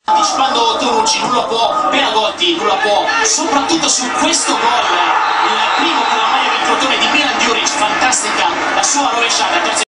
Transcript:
Anticipando Tonucci, nulla può, Peragotti, nulla può, soprattutto su questo gol, il primo con la maglia del Crotone di Milan Djuric, fantastica la sua rovesciata.